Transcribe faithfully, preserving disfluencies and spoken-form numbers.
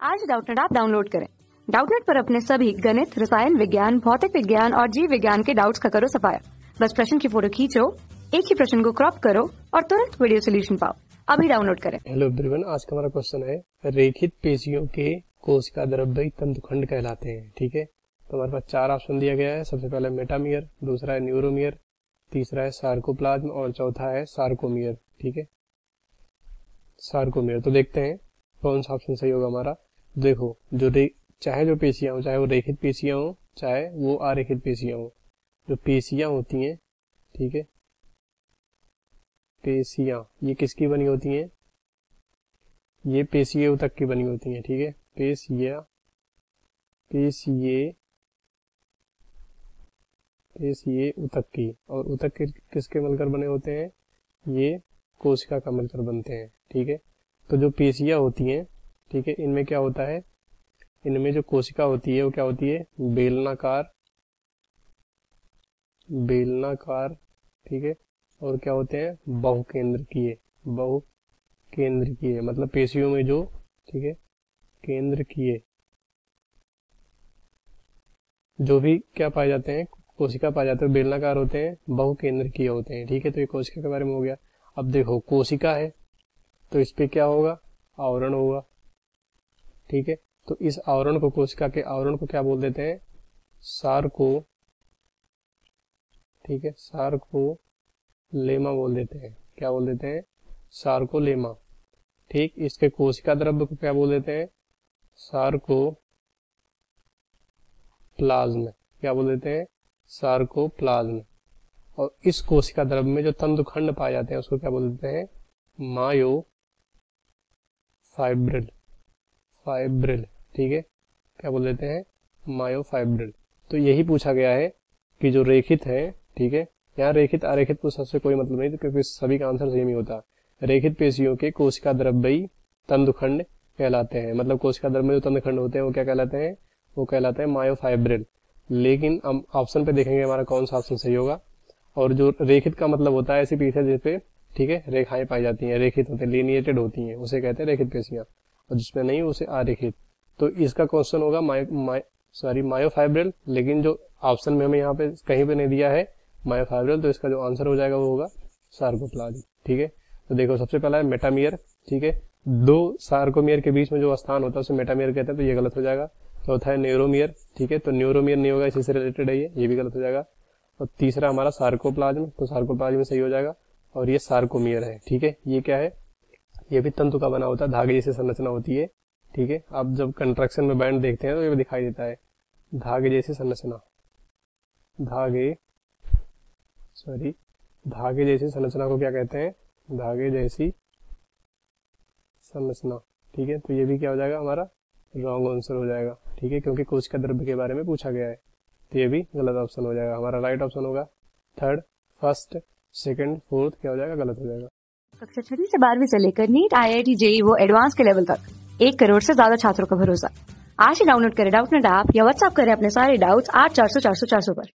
आज Doubtnut app download करें। Doubtnut पर अपने सभी गणित, रसायन विज्ञान, भौतिक विज्ञान और जीव विज्ञान के डाउट्स का करो सफाया। बस प्रश्न की फोटो खींचो, एक ही प्रश्न को क्रॉप करो और तुरंत वीडियो सोल्यूशन पाओ। अभी डाउनलोड करें। हेलो एवरीवन, आज का हमारा क्वेश्चन है रेखित पेशियों के कोशिका द्रव्यी तंतुखंड कहलाते हैं। ठीक है, तो हमारे पास चार ऑप्शन दिया गया है। सबसे पहले मेटामियर, दूसरा है न्यूरोमियर, तीसरा है सार्कोप्लाज्म और चौथा है सार्कोमियर। ठीक है, सार्कोमियर। तो देखते हैं कौन सा ऑप्शन सही होगा हमारा। देखो, जो रे चाहे जो पेशियां हो, चाहे वो रेखित पेशियां हो चाहे वो अरेखित पेशियां हो, जो पेशियां होती हैं, ठीक है, पेशियां ये किसकी बनी होती हैं? ये पेशीय ऊतक की बनी होती हैं। ठीक है, पेशिया पेशिये पेशिये ऊतक की। और ऊतक के किसके मिलकर बने होते हैं? ये कोशिका का मिलकर बनते हैं। ठीक है, तो जो पेशियां होती हैं, ठीक है, इनमें क्या होता है? इनमें जो कोशिका होती है वो क्या होती है? बेलनाकार बेलनाकार ठीक है, और क्या होते हैं? बहुकेंद्रकीय बहुकेंद्रकीय मतलब पेशियों में जो, ठीक है, केंद्रकीय जो भी क्या पाए जाते हैं, कोशिका पाए जाते हैं, बेलनाकार होते हैं, बहुकेंद्रकीय होते हैं। ठीक है, तो ये कोशिका के बारे में हो गया। अब देखो, कोशिका है तो इस पे क्या होगा? आवरण होगा। ठीक है, तो इस आवरण को, कोशिका के आवरण को क्या बोल देते हैं? सार्को ठीक है, सार्कोलेमा बोल देते हैं। क्या बोल देते हैं? सार्कोलेमा। ठीक, इसके कोशिका द्रव्य को क्या बोल देते हैं? सार्कोप्लाज्म। क्या बोल देते हैं? सार्कोप्लाज्म। और इस कोशिका द्रव्य में जो तंतुखंड पाए जाते हैं उसको क्या बोल देते हैं? मायोफाइब्रिल फाइब्रिल ठीक है, क्या बोल देते हैं? मायोफाइब्रिल। तो यही पूछा गया है कि जो रेखित है, ठीक है, यहाँ रेखित अरेखित को सबसे कोई मतलब नहीं, क्योंकि सभी का आंसर सेम ही होता है। रेखित पेशियों के कोशिका द्रव्यी तंतुखंड कहलाते हैं। मतलब कोशिका द्रव्य में जो तंतुखंड होते हैं वो क्या कहलाते हैं? वो कहलाते हैं मायोफाइब्रिल। लेकिन हम ऑप्शन पे देखेंगे हमारा कौन सा ऑप्शन सही होगा। और जो रेखित का मतलब होता है ऐसी पीछे जिसपे, ठीक है, रेखाएं पाई जाती हैं, रेखित होते हैं, लिनिएटेड होती हैं, उसे कहते हैं रेखित पेशियां। और जिसमें नहीं उसे अरेखित। तो इसका क्वेश्चन होगा मायो माय सॉरी मायोफाइब्रिल। लेकिन जो ऑप्शन में हमें यहाँ पे कहीं पे नहीं दिया है मायोफाइब्रिल, तो इसका जो आंसर हो जाएगा वो होगा सार्कोप्लाज्म। ठीक है, तो देखो, सबसे पहला है मेटामियर। ठीक है, दो सार्कोमियर के बीच में जो स्थान होता है उसे मेटामियर कहते हैं, तो ये गलत हो जाएगा। चौथा है न्यूरोमियर। ठीक है, तो न्यूरोमियर नहीं होगा, इसी से रिलेटेड है ये ये भी गलत हो जाएगा। और तीसरा हमारा सार्कोप्लाज्म, तो सार्कोप्लाज्म सही हो जाएगा। और ये सार्कोमियर है। ठीक है, ये क्या है? ये भी तंतु का बना होता है, धागे जैसी संरचना होती है। ठीक है, आप जब कंट्रैक्शन में बैंड देखते हैं तो ये दिखाई देता है, धागे जैसी संरचना धागे सॉरी धागे जैसी संरचना को क्या कहते हैं? धागे जैसी संरचना। ठीक है, तो ये भी क्या हो जाएगा? हमारा रॉन्ग आंसर हो जाएगा। ठीक है, क्योंकि कोशिका द्रव्य के बारे में पूछा गया है, तो ये भी गलत ऑप्शन हो जाएगा। हमारा राइट ऑप्शन होगा थर्ड, फर्स्ट, सेकंड, फोर्थ क्या हो जाएगा? गलत हो जाएगा। कक्षा छठी से बारहवीं से लेकर NEET, I I T, JEE वो एडवांस के लेवल तक एक करोड़ से ज्यादा छात्रों का भरोसा। आज ही डाउनलोड करें डाउटनेट ऐप या व्हाट्सएप करें अपने सारे डाउट्स आठ चार सौ चार सौ चार सौ पर।